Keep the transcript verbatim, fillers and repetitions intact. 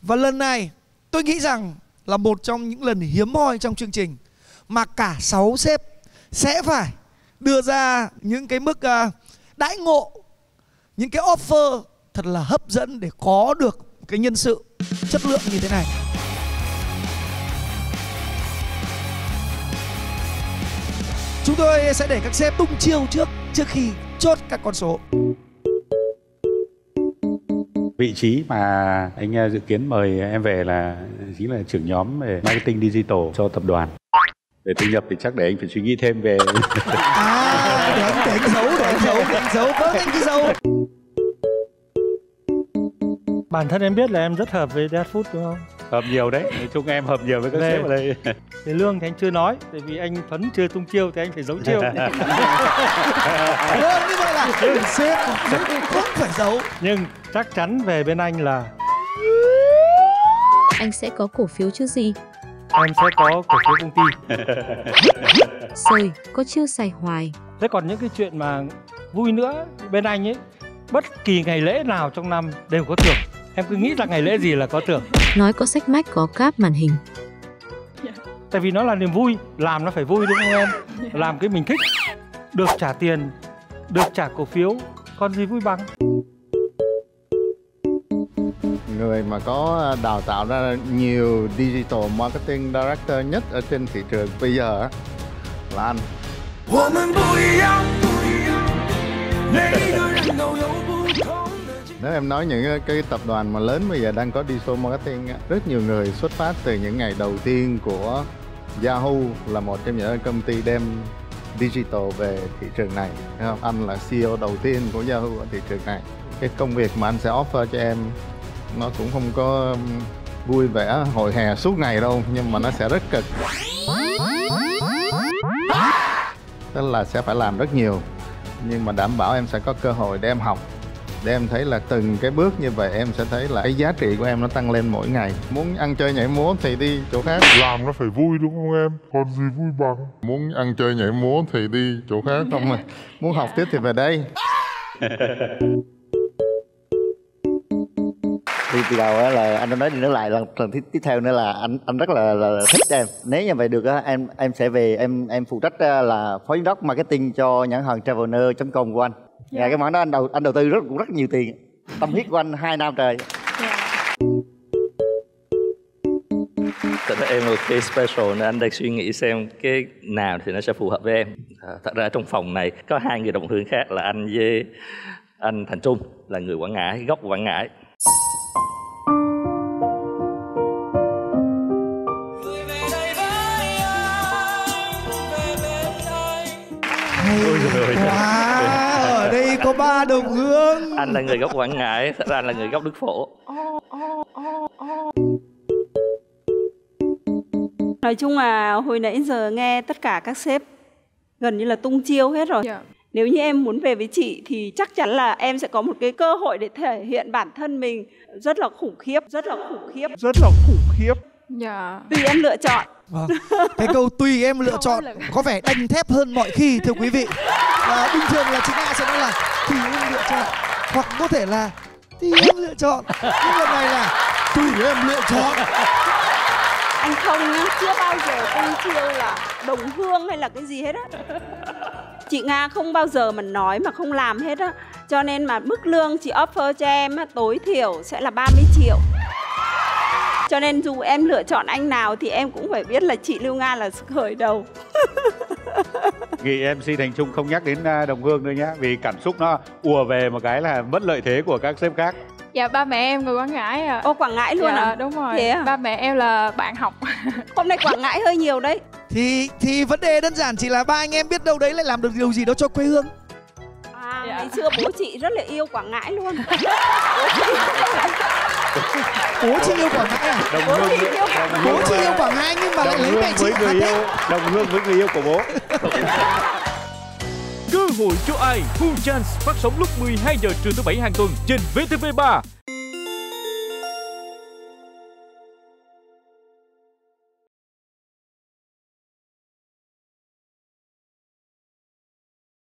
Và lần này tôi nghĩ rằng là một trong những lần hiếm hoi trong chương trình mà cả sáu sếp sẽ phải đưa ra những cái mức uh, đãi ngộ, những cái offer thật là hấp dẫn để có được cái nhân sự chất lượng như thế này. Chúng tôi sẽ để các sếp tung chiêu trước trước khi chốt các con số. Vị trí mà anh dự kiến mời em về là chính là trưởng nhóm về marketing digital cho tập đoàn. Để thu nhập thì chắc để anh phải suy nghĩ thêm về. À, để anh, để anh giấu, để anh giấu, để anh giấu, vâng anh cứ giấu. Bản thân em biết là em rất hợp với Deadfood đúng không? Hợp nhiều đấy, nói chung em hợp nhiều với các sếp ở đây. Về lương thì anh chưa nói, tại vì anh Phấn chưa tung chiêu thì anh phải giấu chiêu. Vâng, như vậy là sếp không phải giấu. Nhưng chắc chắn về bên anh là anh sẽ có cổ phiếu chứ gì? Em sẽ có cổ phiếu công ty. Sơi, có chưa xài hoài. Thế còn những cái chuyện mà vui nữa, bên anh ấy, bất kỳ ngày lễ nào trong năm đều có thưởng. Em cứ nghĩ là ngày lễ gì là có thưởng. Nói có sách mách có cáp màn hình. Tại vì nó là niềm vui, làm nó phải vui đúng không em? Làm cái mình thích, được trả tiền, được trả cổ phiếu, còn gì vui bằng. Người mà có đào tạo ra nhiều digital marketing director nhất ở trên thị trường bây giờ là anh. Nếu em nói những cái tập đoàn mà lớn bây giờ đang có digital marketing, rất nhiều người xuất phát từ những ngày đầu tiên của Yahoo là một trong những công ty đem digital về thị trường này. Không? Anh là xê e ô đầu tiên của Yahoo ở thị trường này. Cái công việc mà anh sẽ offer cho em nó cũng không có vui vẻ hồi hè suốt ngày đâu, nhưng mà nó sẽ rất cực. Tức là sẽ phải làm rất nhiều, nhưng mà đảm bảo em sẽ có cơ hội để em học, để em thấy là từng cái bước như vậy em sẽ thấy là cái giá trị của em nó tăng lên mỗi ngày. Muốn ăn chơi nhảy múa thì đi chỗ khác. Làm nó phải vui đúng không em? Còn gì vui bằng. Muốn ăn chơi nhảy múa thì đi chỗ khác không mà. Muốn học tiếp thì về đây. Thì từ đầu á là anh đã nói đi nói lại lần lần tiếp theo nữa là anh anh rất là, là thích em. Nếu như vậy được á em em sẽ về em em phụ trách là phó giám đốc marketing cho nhãn hàng traveler chấm com của anh. Dạ yeah. Cái món đó anh đầu anh đầu tư rất cũng rất nhiều tiền. Tâm huyết của anh hai năm trời. Yeah. Thật ra em là một cái special nên anh đang suy nghĩ xem cái nào thì nó sẽ phù hợp với em. À, thật ra trong phòng này có hai người đồng hương khác là anh với anh Thành Trung là người Quảng Ngãi, gốc Quảng Ngãi. Ôi trời wow, ở đây có ba đồng hương. Anh là người gốc Quảng Ngãi, thật ra anh là người gốc Đức Phổ. Nói chung là hồi nãy giờ nghe tất cả các sếp gần như là tung chiêu hết rồi. Yeah. Nếu như em muốn về với chị thì chắc chắn là em sẽ có một cái cơ hội để thể hiện bản thân mình rất là khủng khiếp, rất là khủng khiếp, rất là khủng khiếp. Dạ. Tùy em lựa chọn. Vâng. Cái câu tùy em lựa chọn có vẻ đanh thép hơn mọi khi thưa quý vị. Và bình thường là chị Nga sẽ nói là tùy em lựa chọn, hoặc có thể là tùy em lựa chọn. Nhưng lần này là tùy em lựa chọn. Anh không nhá, chưa bao giờ tung chiêu là đồng hương hay là cái gì hết á. Chị Nga không bao giờ mà nói mà không làm hết á. Cho nên mà mức lương chị offer cho em á, tối thiểu sẽ là ba mươi triệu. Cho nên dù em lựa chọn anh nào thì em cũng phải biết là chị Lưu Nga là khởi đầu. Nghĩ em xê Thành Trung không nhắc đến đồng hương nữa nhá, vì cảm xúc nó ùa về một cái là mất lợi thế của các sếp khác. Dạ ba mẹ em người Quảng Ngãi à. Ô Quảng Ngãi luôn dạ, à? Đúng rồi. Thế à? Ba mẹ em là bạn học. Hôm nay Quảng Ngãi hơi nhiều đấy. Thì thì vấn đề đơn giản chỉ là ba anh em biết đâu đấy lại làm được điều gì đó cho quê hương. À, dạ. Ngày xưa bố chị rất là yêu Quảng Ngãi luôn. Bố chị yêu Quảng Ngãi à? Đồng hương, bố chị yêu Quảng Ngãi. Bố chị yêu Quảng Ngãi nhưng mà lại lấy mẹ chị người yêu, đồng hương với người yêu của bố. Cơ hội cho ai? Full Chance phát sóng lúc mười hai giờ trưa thứ bảy hàng tuần trên vê tê vê ba.